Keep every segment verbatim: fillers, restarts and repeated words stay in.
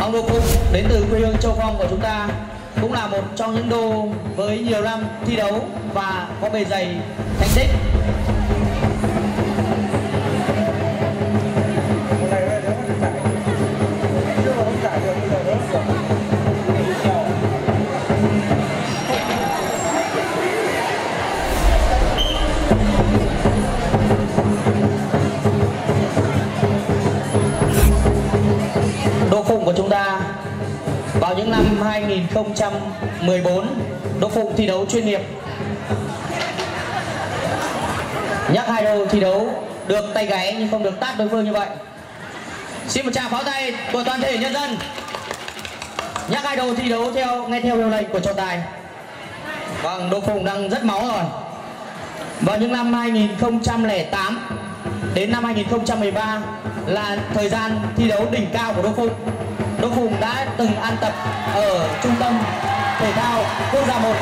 Ông Đô Phụng đến từ quê hương Châu Phong của chúng ta, cũng là một trong những đô với nhiều năm thi đấu và có bề dày thành tích. Đô Phụng của chúng ta vào những năm hai nghìn không trăm mười bốn, Đô Phụng thi đấu chuyên nghiệp. Nhắc hai đô thi đấu được tay gáy nhưng không được tát đối phương như vậy. Xin một tràng pháo tay của toàn thể nhân dân. Nhắc hai đô thi đấu theo nghe theo hiệu lệnh của trọng tài. Vâng, Đô Phụng đang rất máu rồi. Vào những năm hai nghìn không trăm lẻ tám đến năm hai nghìn không trăm mười ba là thời gian thi đấu đỉnh cao của Đô Phụng. Đô Phụng đã từng ăn tập ở trung tâm thể thao quốc gia một.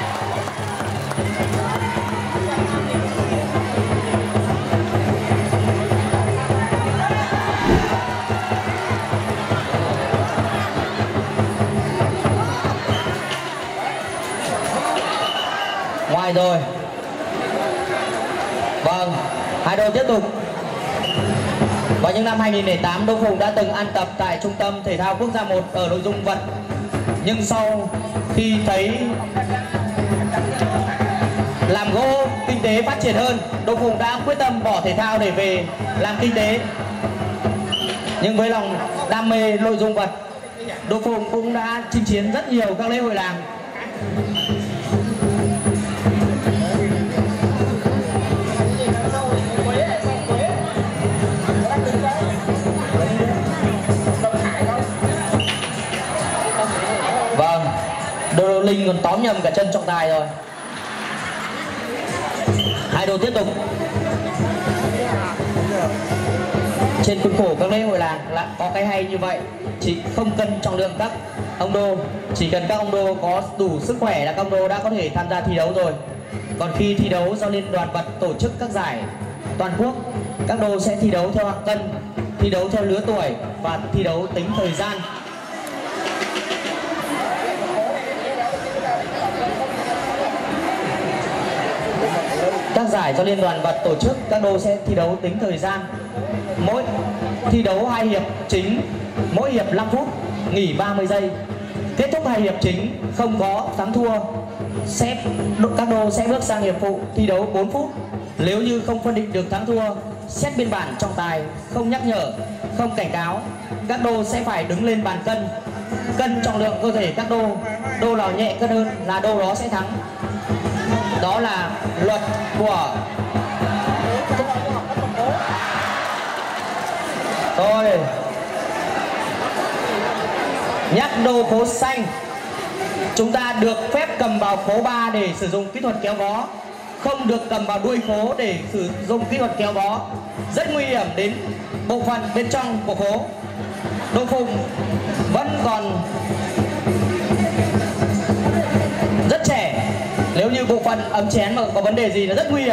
Ngoài rồi. Vâng, hai đô tiếp tục. Vào những năm hai nghìn không trăm lẻ tám, Đô Phụng đã từng ăn tập tại Trung tâm Thể thao Quốc gia một ở nội dung vật. Nhưng sau khi thấy làm gỗ kinh tế phát triển hơn, Đô Phụng đã quyết tâm bỏ thể thao để về làm kinh tế. Nhưng với lòng đam mê nội dung vật, Đô Phụng cũng đã chinh chiến rất nhiều các lễ hội làng. Vâng, Đô Linh còn tóm nhầm cả chân trọng tài rồi. Hai đô tiếp tục. Trên khuôn khổ các lễ hội làng là có cái hay như vậy, chỉ không cân trọng lượng các ông đô, chỉ cần các ông đô có đủ sức khỏe là các ông đô đã có thể tham gia thi đấu rồi. Còn khi thi đấu do Liên đoàn vật tổ chức các giải toàn quốc, các đô sẽ thi đấu theo hạng cân, thi đấu theo lứa tuổi và thi đấu tính thời gian. Các giải do Liên đoàn vật tổ chức, các đô sẽ thi đấu tính thời gian. Mỗi thi đấu hai hiệp chính, mỗi hiệp năm phút, nghỉ ba mươi giây. Kết thúc hai hiệp chính không có thắng thua, sẽ các đô sẽ bước sang hiệp phụ thi đấu bốn phút. Nếu như không phân định được thắng thua, xét biên bản trọng tài, không nhắc nhở, không cảnh cáo, các đô sẽ phải đứng lên bàn cân, cân trọng lượng cơ thể các đô. Đô nào nhẹ cân hơn là đô đó sẽ thắng. Đó là luật của tôi. Nhắc đô khố xanh, chúng ta được phép cầm vào khố ba để sử dụng kỹ thuật kéo vó, không được cầm vào đuôi khố để sử dụng kỹ thuật kéo vó, rất nguy hiểm đến bộ phận bên trong của khố. Đô Phụng vẫn còn rất trẻ, nếu như bộ phận ấm chén mà có vấn đề gì là rất nguy hiểm.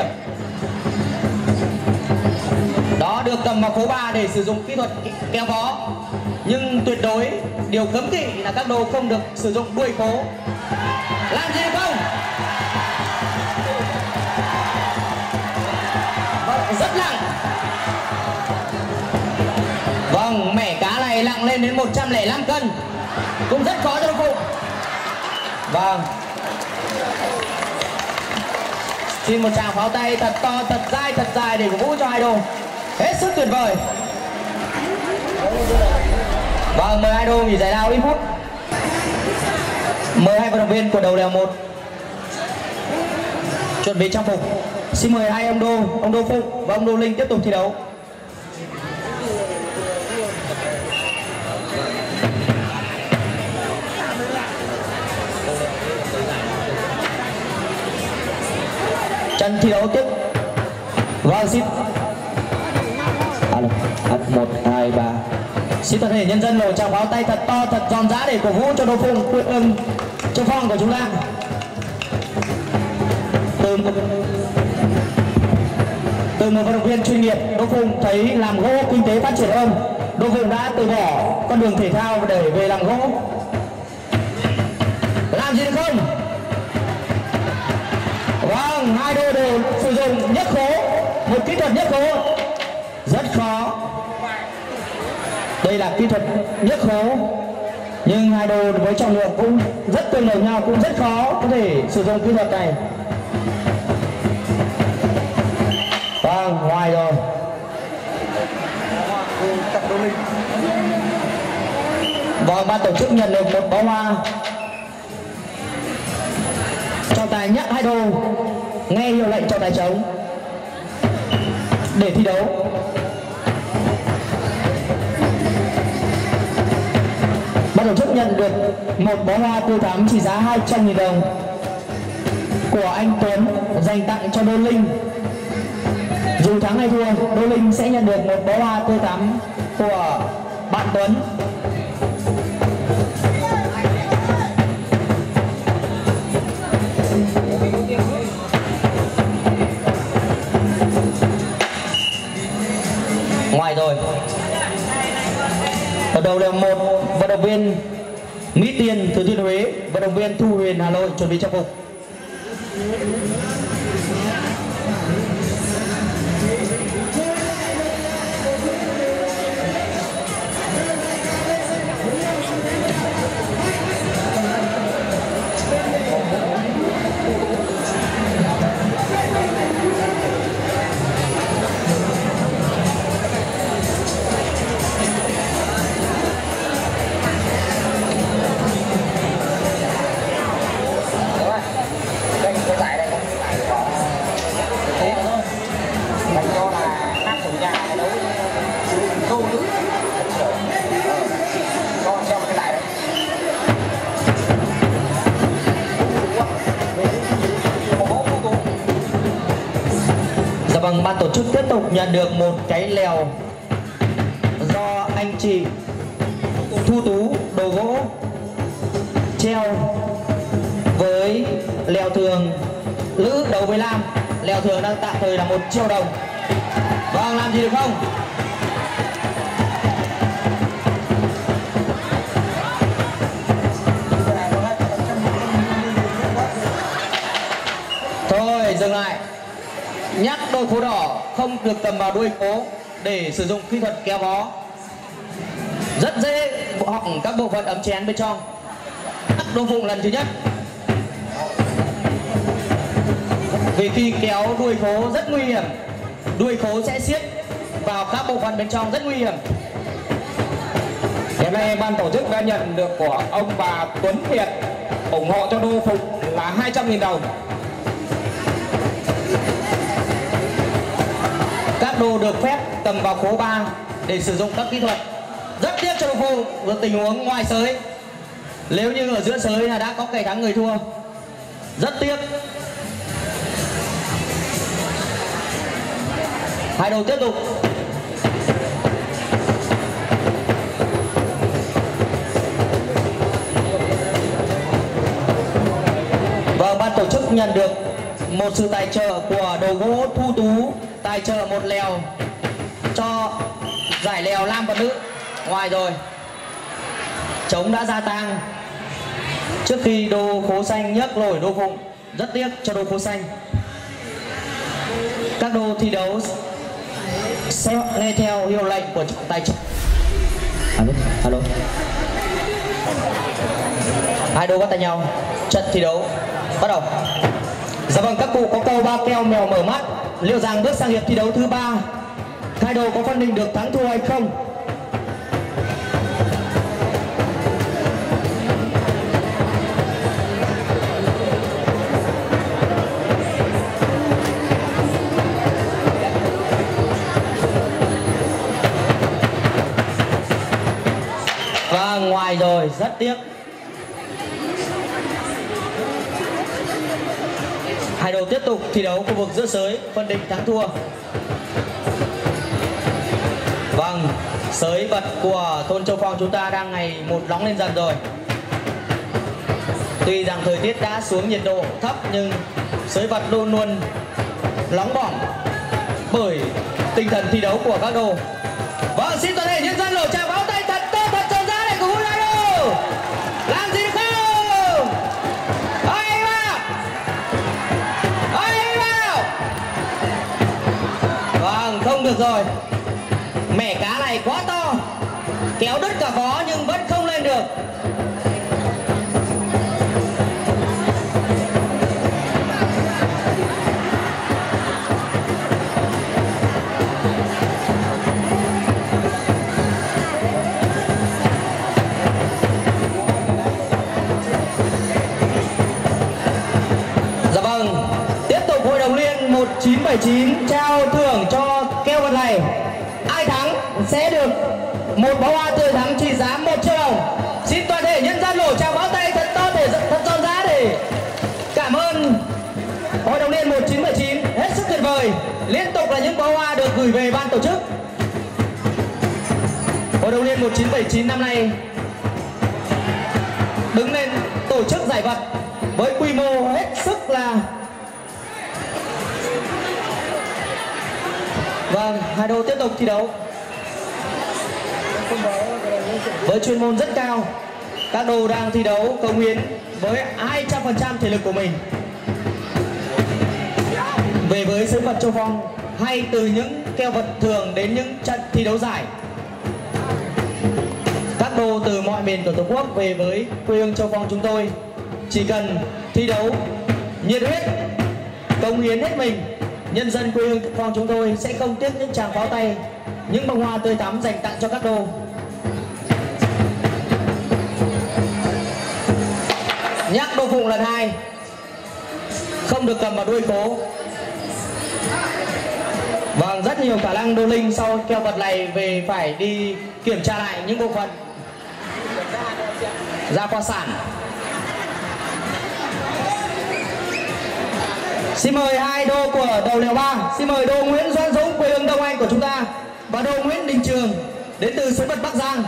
Đó, được cầm vào khố ba để sử dụng kỹ thuật kéo vó, nhưng tuyệt đối điều cấm kỵ là các đô không được sử dụng đuôi khố. Làm gì không? Vâng, rất nặng. Vâng, mẻ cá này nặng lên đến một trăm lẻ năm cân, cũng rất khó cho Đô Phụng. Vâng, xin một tràng pháo tay thật to, thật dai, thật dài để cổ vũ cho hai đô. Hết sức tuyệt vời. Vâng, mời hai đô nghỉ giải lao ít phút. Mời hai vận động viên của đầu lèo một chuẩn bị trang phục. Xin mời hai ông đô, ông Đô Phụng và ông Đô Linh tiếp tục thi đấu. Trận thi đấu tiếp. Vâng, xin một, hai, ba. Xin toàn thể nhân dân một tràng pháo tay thật to, thật giòn giã để cổ vũ cho Đô Phụng, quê hương Châu Phong của chúng ta. Từ Từ một vận động viên chuyên nghiệp, Đỗ Phụng thấy làm gỗ kinh tế phát triển hơn. Đỗ Phụng đã từ bỏ con đường thể thao để về làm gỗ. Làm gì được không? Vâng, hai đôi đều sử dụng nhấc khố, một kỹ thuật nhấc khố rất khó. Đây là kỹ thuật nhấc khố, nhưng hai đôi với trọng lượng cũng rất tương đồng nhau, cũng rất khó có thể sử dụng kỹ thuật này. Vâng, ngoài rồi. Vâng, ban tổ chức nhận được một bó hoa. Trọng tài nhắc hai đô nghe hiệu lệnh trọng tài trống để thi đấu. Ban tổ chức nhận được một bó hoa tươi thắm trị giá hai trăm nghìn đồng của anh Tuấn dành tặng cho Đô Linh. Dù thắng hay thua, Đô Linh sẽ nhận được một bó hoa tươi thắm của bạn Tuấn. Ngoài rồi, ở đầu là một vận động viên Mỹ Tiên Thừa Thiên Huế, vận động viên Thu Huyền Hà Nội chuẩn bị trang phục. Vâng, ban tổ chức tiếp tục nhận được một cái lèo do anh chị Thu Tú đồ gỗ treo với lèo thường nữ đấu với nam. Lèo thường đang tạm thời là một triệu đồng. Vâng, làm gì được không? Thôi dừng lại. Nhắc đôi khố đỏ không được cầm vào đuôi khố để sử dụng kỹ thuật kéo bó, rất dễ hỏng các bộ phận ấm chén bên trong. Nhắc Đỗ Phụng lần thứ nhất, vì khi kéo đuôi khố rất nguy hiểm, đuôi khố sẽ siết vào các bộ phận bên trong rất nguy hiểm. Hiện nay ban tổ chức đã nhận được của ông bà Tuấn Việt ủng hộ cho Đỗ Phụng là hai trăm nghìn đồng. Các đô được phép cầm vào khố ba để sử dụng các kỹ thuật. Rất tiếc cho Đỗ Phụng với tình huống ngoài sới. Nếu như ở giữa sới là đã có kẻ thắng người thua. Rất tiếc. Hai đô tiếp tục. Và ban tổ chức nhận được một sự tài trợ của đồ gỗ Thu Tú, tài trợ một lèo cho giải lèo nam và nữ. Ngoài rồi, trống đã gia tăng trước khi đô khố xanh nhấc nổi Đỗ Phụng. Rất tiếc cho đô khố xanh. Các đô thi đấu sẽ nghe theo hiệu lệnh của trọng tài. Alo, alo. Hai đô bắt tay nhau, trận thi đấu bắt đầu. Dạ vâng, các cụ có câu ba keo mèo mở mắt. Liệu rằng bước sang hiệp thi đấu thứ ba, hai đội có phân định được thắng thua hay không? Và ngoài rồi, rất tiếc. Hai đội tiếp tục thi đấu khu vực giữa sới, phân định thắng thua. Vâng, sới vật của thôn Châu Phong chúng ta đang ngày một nóng lên dần rồi. Tuy rằng thời tiết đã xuống nhiệt độ thấp nhưng sới vật luôn luôn nóng bỏng, bởi tinh thần thi đấu của các đồ. Vâng, xin toàn thể nhân dân lỗ tràng pháo tay thật to thật rộn rã để cổ vũ hai đồ. Làm gì được không? Ơi vào, ơi vào. Vâng, không được rồi. Mẻ cá này quá to, kéo đứt cả vó nhưng vẫn không lên được. Dạ vâng, tiếp tục hội đồng liên một chín bảy chín trao thưởng cho keo vật này. Ai thắng sẽ được một bó hoa tươi thắng trị giá một triệu đồng. Xin toàn thể nhân dân nổ tràng pháo tay thật to để thật rộn rã để cảm ơn hội đồng liên một chín bảy chín hết sức tuyệt vời. Liên tục là những bó hoa được gửi về ban tổ chức. Hội đồng liên một chín bảy chín năm nay đứng lên tổ chức giải vật với quy mô hết sức là vâng, hai đô tiếp tục thi đấu với chuyên môn rất cao. Các đô đang thi đấu cống hiến với hai trăm phần trăm thể lực của mình về với sứ vật Châu Phong, hay từ những keo vật thường đến những trận thi đấu giải. Các đô từ mọi miền của Tổ quốc về với quê hương Châu Phong chúng tôi chỉ cần thi đấu nhiệt huyết, cống hiến hết mình, nhân dân quê hương Phong chúng tôi sẽ không tiếc những tràng pháo tay, những bông hoa tươi thắm dành tặng cho các đô. Nhắc đô phụng lần hai, không được cầm vào đuôi cố. Vâng, rất nhiều khả năng đô linh sau keo vật này về phải đi kiểm tra lại những bộ phận ra khoa sản. Xin mời hai đô của đầu lèo ba. Xin mời đô Nguyễn Doãn Dũng quê hương Đông Anh của chúng ta và đô Nguyễn Đình Trường đến từ Suối Vật Bắc Giang.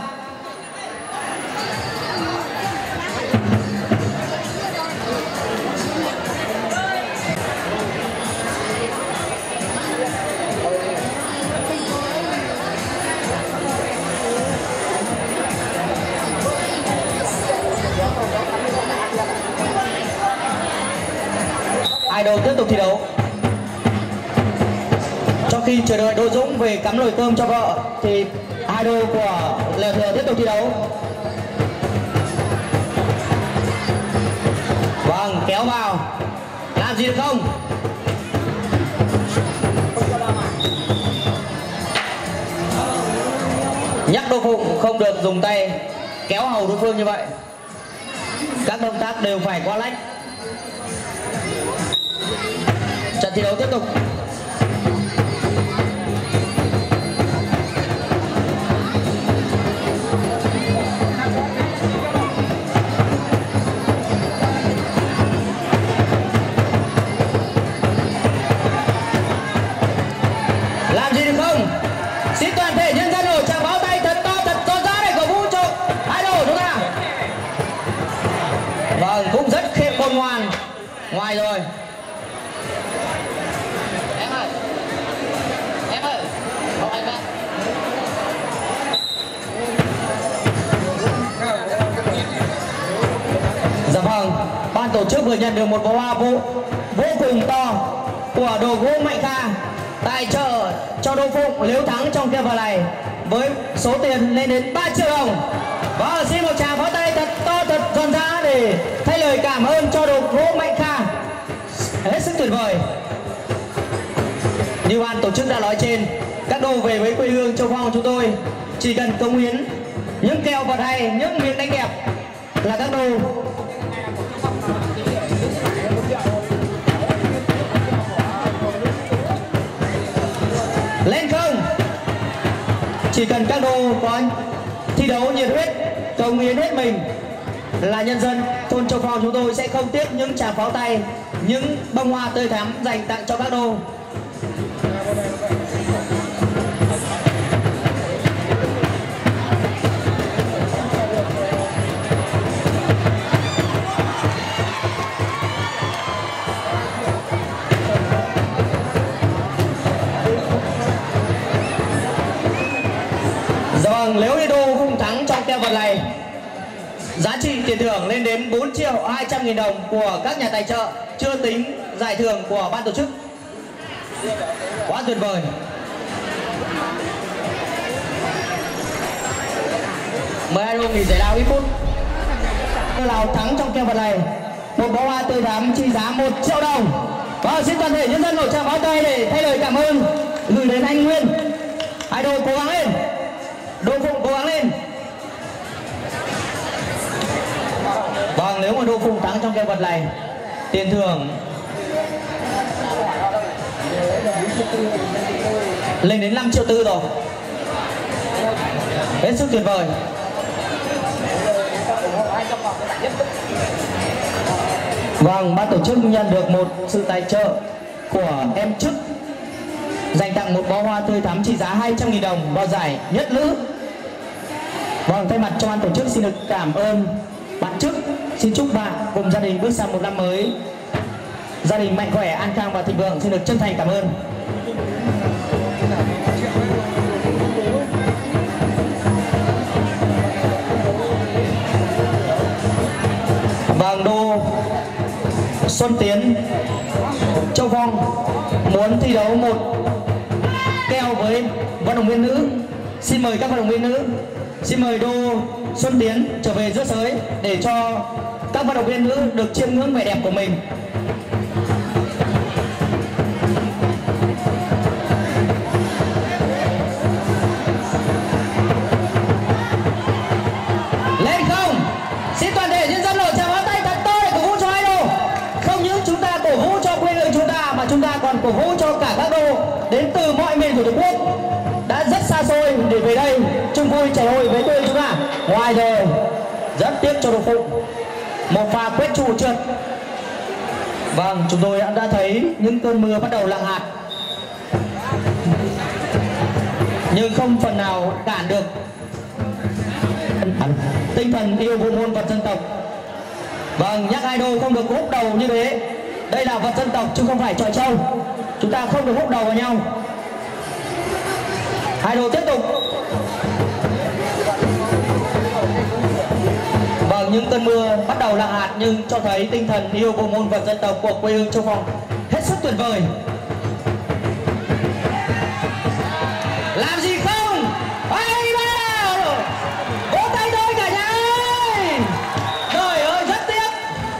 Hai đô tiếp tục thi đấu. Trong khi chờ đợi đô Dũng về cắm nồi cơm cho vợ thì hai đô của lèo thừa tiếp tục thi đấu. Vâng, kéo vào. Làm gì được không? Nhắc đô phụng không được dùng tay kéo hầu đối phương như vậy. Các động tác đều phải qua lách. Trận thi đấu tiếp tục. Làm gì được không? Xin toàn thể nhân dân nổ tràng pháo tay thật to thật rộn rã để cổ vũ cho hai đội chúng ta. Vâng, cũng rất khôn ngoan. Ngoài rồi. Dạ vâng, ban tổ chức vừa nhận được một bó hoa vô, vô cùng to của đồ gỗ Mạnh Kha tài trợ cho đô phụng nếu thắng trong keo vật này với số tiền lên đến ba triệu đồng. Và xin một tràng pháo tay thật to thật rộn rã để thay lời cảm ơn cho đồ gỗ Mạnh Kha hết sức tuyệt vời. Như ban tổ chức đã nói trên, các đô về với quê hương Châu Phong chúng tôi chỉ cần cống hiến những keo vật hay, những miếng đánh đẹp là các đô lên không. Chỉ cần các đô có thi đấu nhiệt huyết, cống hiến hết mình là nhân dân thôn Châu Phong chúng tôi sẽ không tiếc những tràng pháo tay, những bông hoa tươi thắm dành tặng cho các đô. vật này. Giá trị tiền thưởng lên đến bốn triệu hai trăm nghìn đồng của các nhà tài trợ, chưa tính giải thưởng của ban tổ chức. Quá tuyệt vời. Mời hai đôi nghỉ giải lao ít phút. Lào thắng trong kèo vật này một bó hoa tươi thắm trị giá một triệu đồng. Và xin toàn thể nhân dân nổi tràng pháo tay để thay lời cảm ơn gửi đến anh Nguyên. Hai đôi cố gắng lên, Đô Phụng cố gắng lên. Vâng, nếu mà Đô Phụng thắng trong kèo vật này, tiền thưởng lên đến năm triệu tư rồi. Hết sức tuyệt vời. Vâng, ban tổ chức nhận được một sự tài trợ của em Trức dành tặng một bó hoa tươi thắm trị giá hai trăm nghìn đồng vào giải nhất nữ. Vâng, thay mặt cho ban tổ chức xin được cảm ơn bạn Trức. Xin chúc bạn cùng gia đình bước sang một năm mới gia đình mạnh khỏe, an khang và thịnh vượng. Xin được chân thành cảm ơn. Vâng, Đô Xuân Tiến Châu Phong muốn thi đấu một kèo với vận động viên nữ. Xin mời các vận động viên nữ. Xin mời Đô Xuân Tiến trở về giữa sới để cho các vận động viên nữ được chiêm ngưỡng vẻ đẹp của mình. Lên không? Xin toàn thể nhân dân nổi tràng pháo tay thật to để cổ vũ cho hai đô. Không những chúng ta cổ vũ cho quê hương chúng ta mà chúng ta còn cổ vũ cho cả các đô đến từ mọi miền của Tổ quốc đã rất xa xôi để về đây chung vui chảy hội với quê chúng ta. Ngoài rồi, rất tiếc cho Đô Phụng, một pha quét trụ trượt. Vâng, chúng tôi đã thấy những cơn mưa bắt đầu lặng hạt, nhưng không phần nào cản được tinh thần yêu bộ môn vật dân tộc. Vâng, nhắc hai đô không được húc đầu như thế. Đây là vật dân tộc chứ không phải trò trâu. Chúng ta không được húc đầu vào nhau. Hai đô tiếp tục. Vâng, những cơn mưa bắt đầu lặng hạt nhưng cho thấy tinh thần yêu bộ môn vật dân tộc của quê hương Châu Phong hết sức tuyệt vời. Làm gì không? Hay vào! Vỗ tay thôi cả nhà ơi! Trời ơi, rất tiếc.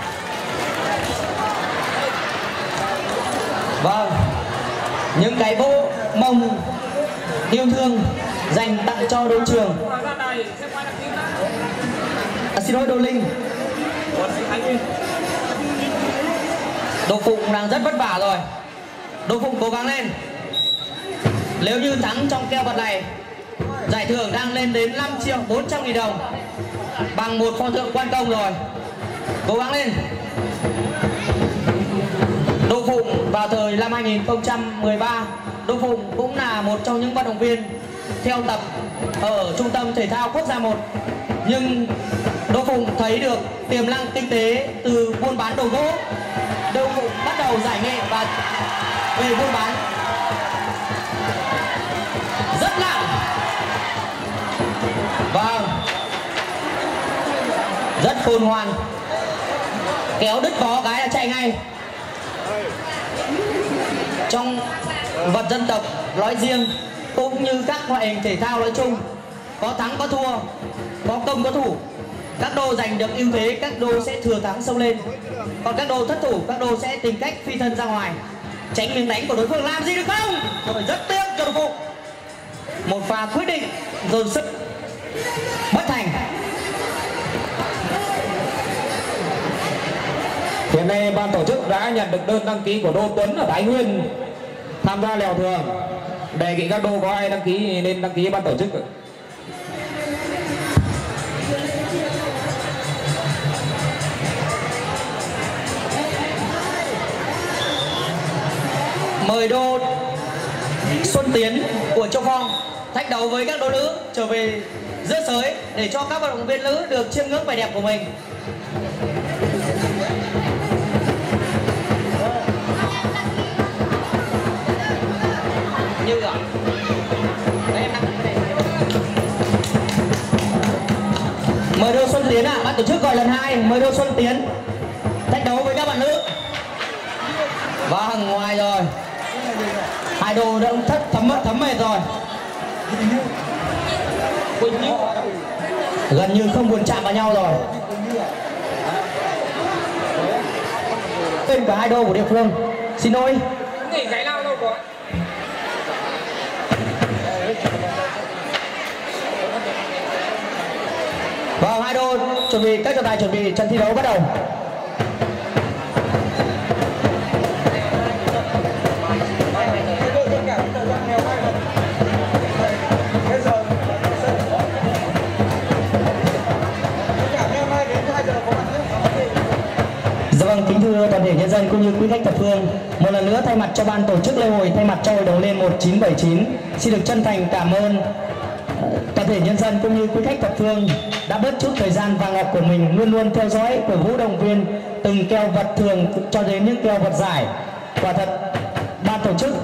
Vâng, những cái vỗ mông yêu thương dành tặng cho đội trưởng. À, xin lỗi Đô Linh. Đô Phụng đang rất vất vả rồi. Đô Phụng cố gắng lên. Nếu như thắng trong kèo vật này, giải thưởng đang lên đến năm triệu bốn trăm nghìn đồng, bằng một pho tượng quan công rồi. Cố gắng lên. Đô Phụng vào thời năm hai nghìn không trăm mười ba, Đô Phụng cũng là một trong những vận động viên theo tập ở Trung tâm Thể thao Quốc gia một. Nhưng Đô Phụng thấy được tiềm năng kinh tế từ buôn bán đồ gỗ. Đô Phụng bắt đầu giải nghệ và về buôn bán rất nặng. Vâng, rất khôn ngoan. Kéo đứt vó cái là chạy ngay. Trong vật dân tộc nói riêng cũng như các loại hình thể thao nói chung, có thắng có thua, có công có thủ. Các đô giành được ưu thế, các đô sẽ thừa thắng xông lên. Còn các đô thất thủ, các đô sẽ tìm cách phi thân ra ngoài, tránh miếng đánh của đối phương. Làm gì được không? Rồi, rất tiếc cho Đô Phụng. Một pha quyết định dồn sức bất thành. Hiện nay ban tổ chức đã nhận được đơn đăng ký của Đô Tuấn ở Thái Nguyên tham gia lèo thường. Đề nghị các đô có ai đăng ký nên đăng ký ban tổ chức. Mời đô Xuân Tiến của Châu Phong thách đấu với các đô nữ trở về giữa sới để cho các vận động viên nữ được chiêm ngưỡng vẻ đẹp của mình. Như rồi. Đấy, em đang... Mời đô Xuân Tiến ạ, à. Ban tổ chức gọi lần hai, mời đô Xuân Tiến thách đấu với các bạn nữ. Vâng, ngoài rồi. Hai đô đã thất thấm mất thấm mệt rồi. Gần như không buồn chạm vào nhau rồi. Tên cả hai đô của địa phương. Xin lỗi. Nghỉ cái nào đâu có. Vâng, hai đô chuẩn bị, các trọng tài chuẩn bị trận thi đấu bắt đầu. Dạ vâng, kính thưa toàn thể nhân dân cũng như quý khách thập phương, một lần nữa thay mặt cho ban tổ chức lễ hội, thay mặt cho hội đồng lên một chín bảy chín, xin được chân thành cảm ơn toàn thể nhân dân cũng như quý khách thập phương đã bớt chút thời gian vàng ngọc của mình luôn luôn theo dõi, cổ vũ động viên từng kèo vật thường cho đến những kèo vật giải. Quả thật ban tổ chức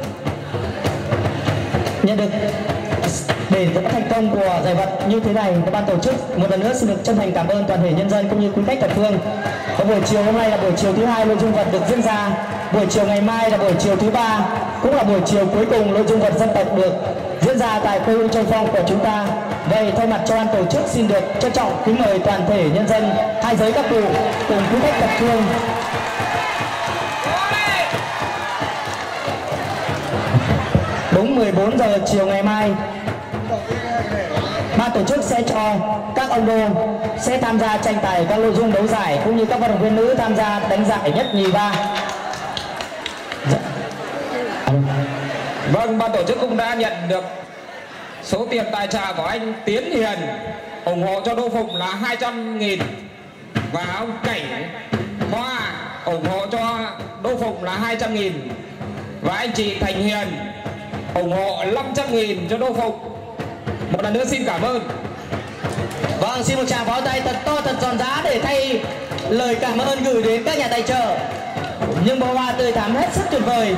nhận được để có thành công của giải vật như thế này của ban tổ chức, một lần nữa xin được chân thành cảm ơn toàn thể nhân dân cũng như quý khách thập phương. Và buổi chiều hôm nay là buổi chiều thứ hai nội dung vật được diễn ra, buổi chiều ngày mai là buổi chiều thứ ba, cũng là buổi chiều cuối cùng nội dung vật dân tộc được diễn ra tại quê hương Châu Phong của chúng ta. Vậy thay mặt cho ban tổ chức xin được trân trọng kính mời toàn thể nhân dân hai giới các cụ cùng quý khách thập phương đúng mười bốn giờ chiều ngày mai, ban tổ chức sẽ cho các ông đô sẽ tham gia tranh tài các nội dung đấu giải cũng như các vận động viên nữ tham gia đánh giải nhất nhì ba. Vâng, ban tổ chức cũng đã nhận được số tiền tài trợ của anh Tiến Hiền ủng hộ cho Đô Phụng là hai trăm nghìn và ông Cảnh Hoa ủng hộ cho Đô Phụng là hai trăm nghìn và anh chị Thành Hiền ủng hộ năm trăm nghìn cho Đô Phụng. Một lần nữa xin cảm ơn. Vâng, xin một tràng pháo tay thật to thật giòn giã để thay lời cảm ơn gửi đến các nhà tài trợ. Nhưng bó hoa tươi thắm hết sức tuyệt vời.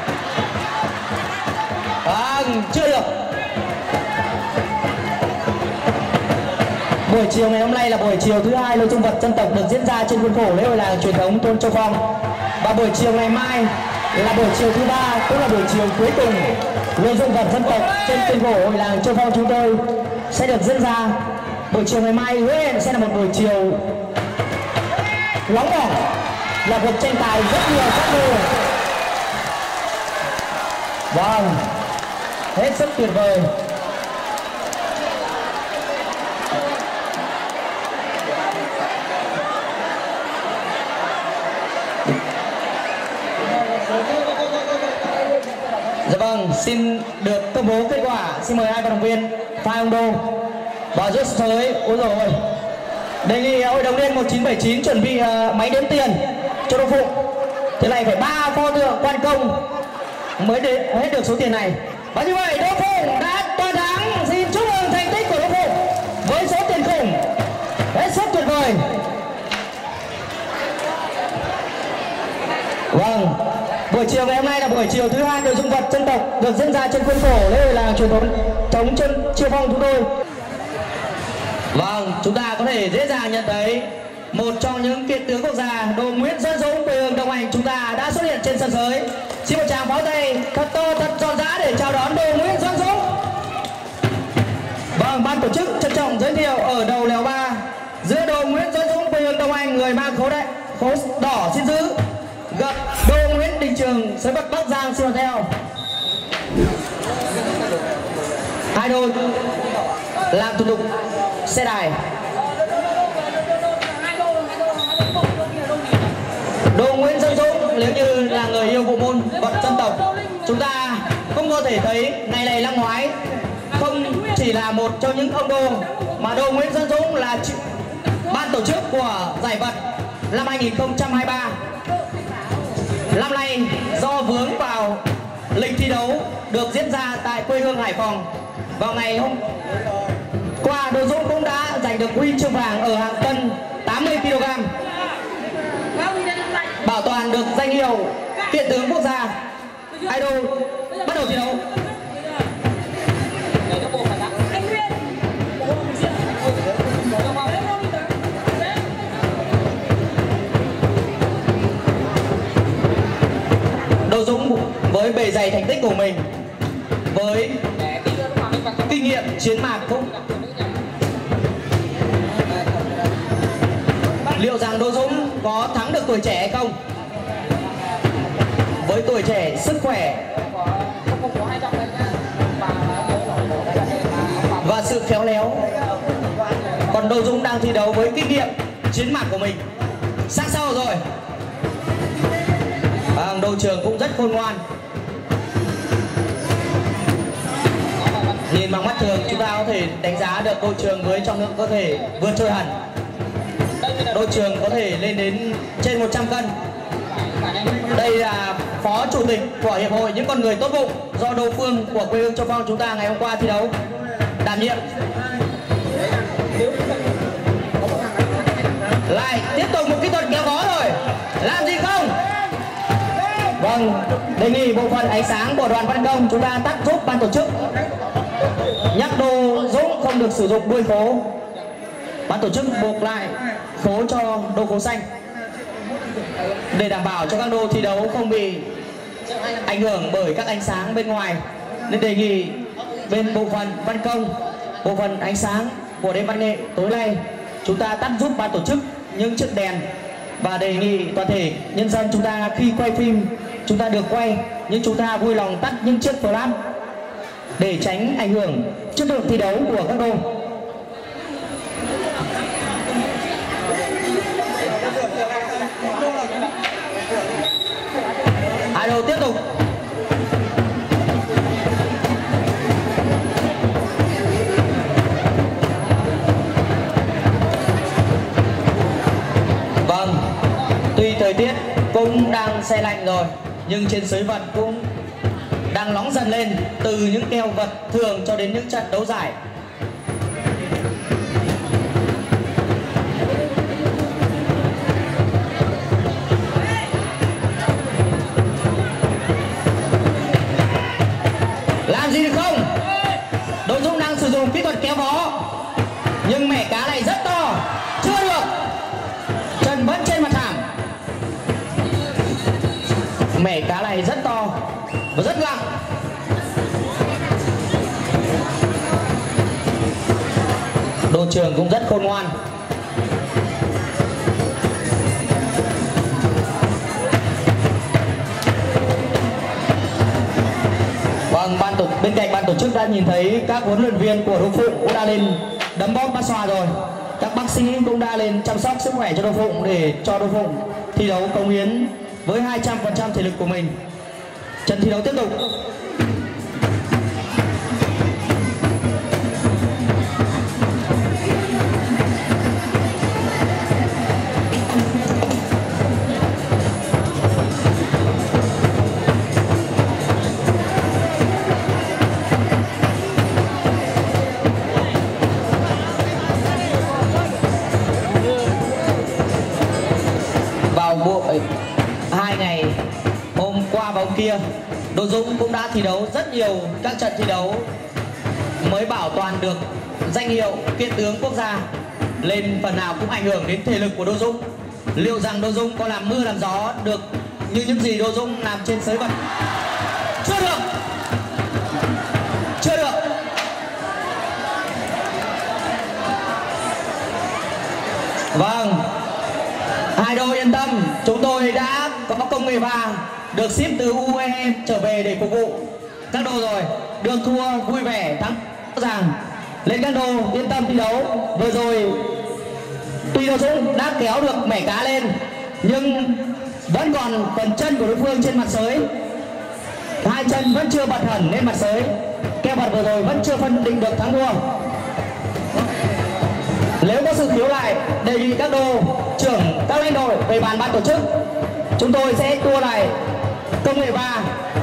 Vâng, chưa được. Buổi chiều ngày hôm nay là buổi chiều thứ hai nội dung vật dân tộc được diễn ra trên khuôn khổ lễ hội làng truyền thống thôn Châu Phong. Và buổi chiều ngày mai là buổi chiều thứ ba, cũng là buổi chiều cuối cùng nội dung vật dân tộc trên khuôn khổ hội làng Châu Phong chúng tôi sẽ được diễn ra. Buổi chiều ngày mai hứa sẽ là một buổi chiều nóng bỏng, là cuộc tranh tài rất nhiều các môn. Vâng, hết sức tuyệt vời. Dạ vâng, xin được công bố kết quả. Xin mời hai vận động viên Phan Ông Đô và rút tới. Ôi rồi ôi, đề nghị hội đồng liên một chín bảy chín chuẩn bị uh, máy đếm tiền cho Đô Phụng. Thế này phải ba pho tượng quan công mới đến hết được số tiền này. Và như vậy Đô Phụng đã toàn thắng. Xin chúc mừng thành tích của Đô Phụng với số tiền khủng hết sức tuyệt vời. Vâng, buổi chiều ngày hôm nay là buổi chiều thứ hai nội dung vật dân tộc được diễn ra trên khuôn khổ lễ hội làng truyền thống thống chân Chiêu Phong chúng tôi. Vâng, chúng ta có thể dễ dàng nhận thấy một trong những kiện tướng quốc gia Đô Nguyễn Xuân Dũng quê hương Đông Anh chúng ta đã xuất hiện trên sân sới. Xin một tràng pháo tay thật to thật giòn giã để chào đón Đô Nguyễn Xuân Dũng. Vâng, ban tổ chức trân trọng giới thiệu ở đầu lèo ba giữa Đô Nguyễn Xuân Dũng quê hương Đông Anh người mang khố đại khố đỏ xin giữ gặp Đô Nguyễn Đình Trường sới bậc Bắc Giang xin theo. Hai đôi làm thủ tục xe đài. Đô Nguyễn Xuân Dũng nếu như là người yêu bộ môn vật dân tộc, chúng ta không có thể thấy ngày này năm ngoái không chỉ là một trong những ông đô mà Đô Nguyễn Xuân Dũng là ban tổ chức của giải vật năm hai nghìn không trăm hai mươi ba. Năm nay do vướng vào lịch thi đấu được diễn ra tại quê hương Hải Phòng vào ngày hôm qua, Đô Dũng cũng đã giành được huy chương vàng ở hạng cân tám mươi ki lô gam, bảo toàn được danh hiệu kiện tướng quốc gia. Idol bắt đầu thi đấu. Anh Nguyên với bề dày thành tích của mình, với kinh nghiệm chiến mạc cũng liệu rằng Đỗ Dũng có thắng được tuổi trẻ hay không? Với tuổi trẻ, sức khỏe và sự khéo léo, còn Đỗ Dũng đang thi đấu với kinh nghiệm chiến mạc của mình. Sát sao rồi. À, đội trưởng cũng rất khôn ngoan. Nhìn bằng mắt thường chúng ta có thể đánh giá được đội trưởng với trọng lượng cơ thể vượt trội hẳn. Đội trưởng có thể lên đến trên một trăm cân. Đây là phó chủ tịch của hiệp hội những con người tốt bụng do Đỗ Phương của quê hương Châu Phong chúng ta ngày hôm qua thi đấu đảm nhiệm. Lại tiếp tục một kỹ thuật kéo vó rồi. Làm gì không? Vâng, đề nghị bộ phận ánh sáng của đoàn văn công chúng ta tắt giúp ban tổ chức. Nhắc Đỗ Dũng không được sử dụng đuôi khố. Ban tổ chức buộc lại khố cho đô khố xanh để đảm bảo cho các đô thi đấu không bị ảnh hưởng bởi các ánh sáng bên ngoài, nên đề nghị bên bộ phận văn công, bộ phận ánh sáng của đêm văn nghệ tối nay chúng ta tắt giúp ban tổ chức những chiếc đèn, và đề nghị toàn thể nhân dân chúng ta khi quay phim chúng ta được quay nhưng chúng ta vui lòng tắt những chiếc flash để tránh ảnh hưởng chất lượng thi đấu của các đô. Hai đô tiếp tục. Vâng, tuy thời tiết cũng đang se lạnh rồi nhưng trên sới vật cũng đang nóng dần lên, từ những keo vật thường cho đến những trận đấu giải. Làm gì được không? Đỗ Dũng đang sử dụng kỹ thuật kéo vó nhưng mẻ cá này rất to, chưa được. Chân vẫn trên mặt thảm. Mẻ cá này rất to và rất nặng. Đội trưởng cũng rất khôn ngoan. Vâng, ban tổ bên cạnh ban tổ chức đã nhìn thấy các huấn luyện viên của Đỗ Phụng cũng đã lên đấm bóp bát xoa rồi. Các bác sĩ cũng đã lên chăm sóc sức khỏe cho Đỗ Phụng để cho Đỗ Phụng thi đấu cống hiến với hai trăm phần trăm thể lực của mình. Trận thi đấu tiếp tục. Hai ngày hôm qua và hôm kia Đỗ Dũng cũng đã thi đấu rất nhiều các trận thi đấu mới bảo toàn được danh hiệu kiện tướng quốc gia, lên phần nào cũng ảnh hưởng đến thể lực của Đỗ Dũng. Liệu rằng Đỗ Dũng có làm mưa làm gió được như những gì Đỗ Dũng làm trên sới vật? Chưa được, chưa được. Vâng, hai đôi yên tâm, chúng tôi đã có công nghệ vàng được ship từ u e em trở về để phục vụ các đô rồi. Được thua vui vẻ, thắng rõ ràng. Lên các đô yên tâm thi đấu. Vừa rồi tuy Đỗ Dũng đã kéo được mẻ cá lên nhưng vẫn còn phần chân của đối phương trên mặt sới, hai chân vẫn chưa bật hẳn lên mặt sới. Keo vật vừa rồi vẫn chưa phân định được thắng thua. Nếu có sự khiếu lại, đề nghị các đô trưởng các lãnh đội về bàn ban tổ chức, chúng tôi sẽ tua lại công nghệ ba.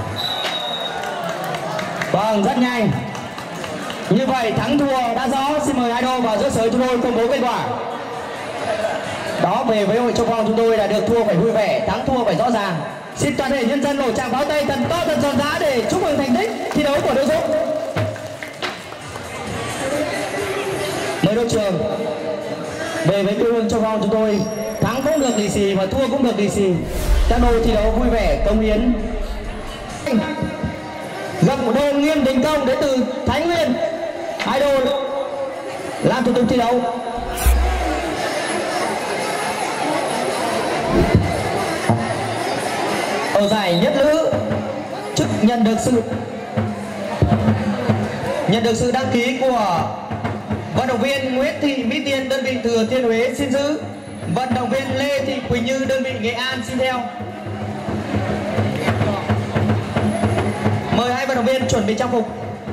Vâng, rất nhanh. Như vậy thắng thua đã rõ. Xin mời hai đô vào giữa sới chúng tôi công bố kết quả. Đó, về với hội Châu Phong chúng tôi là được thua phải vui vẻ, thắng thua phải rõ ràng. Xin toàn thể nhân dân nổ tràng pháo tay thật to thật giòn giã để chúc mừng thành tích thi đấu của Đỗ Dũng. Mời đội trưởng về với quê hương Châu Phong chúng tôi, thắng cũng được lì xì mà thua cũng được lì xì. Các đôi thi đấu vui vẻ, cống hiến gặp một đô Nghiêm Đình Công đến từ Thái Nguyên. Hai đô làm thủ tục thi đấu. Ở giải nhất nữ chức nhận được sự nhận được sự đăng ký của vận động viên Nguyễn Thị Mỹ Tiên đơn vị Thừa Thiên Huế xin giữ, vận động viên Lê Thị Quỳnh Như đơn vị Nghệ An xin theo. Mời hai vận động viên chuẩn bị trang phục.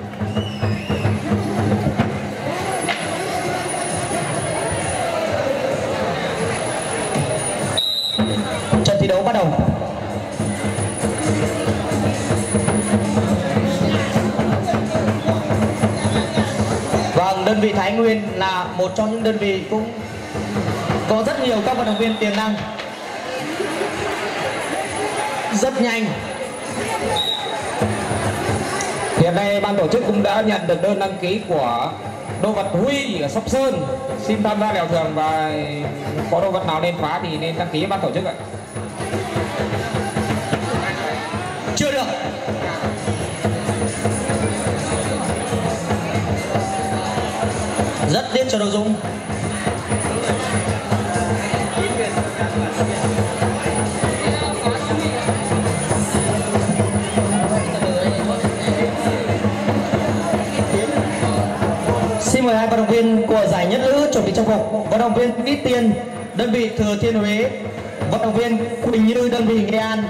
Trận thi đấu bắt đầu. Vâng, đơn vị Thái Nguyên là một trong những đơn vị cũng có rất nhiều các vận động viên tiềm năng, rất nhanh. Hiện nay ban tổ chức cũng đã nhận được đơn đăng ký của Đô Vật Huy ở Sóc Sơn xin tham gia lèo thuyền, và có đồ vật nào nên phá thì nên đăng ký ban tổ chức ạ. Chưa được. Rất tiếc cho Đỗ Dũng. Xin mời hai vận động viên của giải nhất nữ chuẩn bị trang phục. Vận động viên Mỹ Tiên đơn vị Thừa Thiên Huế, vận động viên Quỳnh Như đơn vị Nghệ An.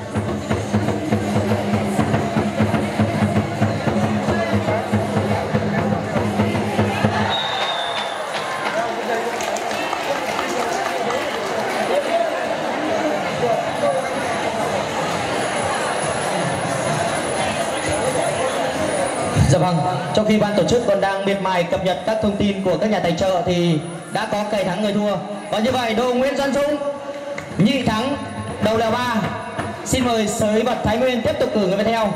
Dạ vâng, trong khi ban tổ chức còn đang miệt mài cập nhật các thông tin của các nhà tài trợ thì đã có cày thắng người thua. Và như vậy Đô Nguyễn Doãn Dũng nhị thắng đầu lèo ba. Xin mời Sới Vật Thái Nguyên tiếp tục cử người về theo.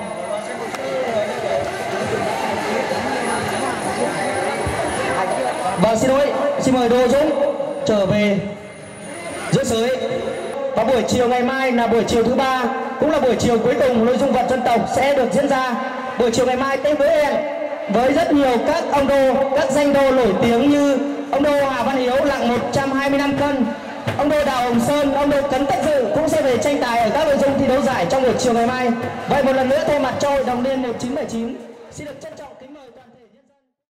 Và xin lỗi, xin mời Đô Dũng trở về giữa sới. Và buổi chiều ngày mai là buổi chiều thứ ba, cũng là buổi chiều cuối cùng nội dung vật dân tộc sẽ được diễn ra. Buổi chiều ngày mai Tây Huế hẹn với rất nhiều các ông đô, các danh đô nổi tiếng như ông đô Hà Văn Hiếu nặng một trăm hai mươi lăm cân, ông đô Đào Hồng Sơn, ông đô Cấn Tất Dự cũng sẽ về tranh tài ở các nội dung thi đấu giải trong buổi chiều ngày mai. Vậy một lần nữa thay mặt cho hội đồng liên một chín bảy chín xin được trân trọng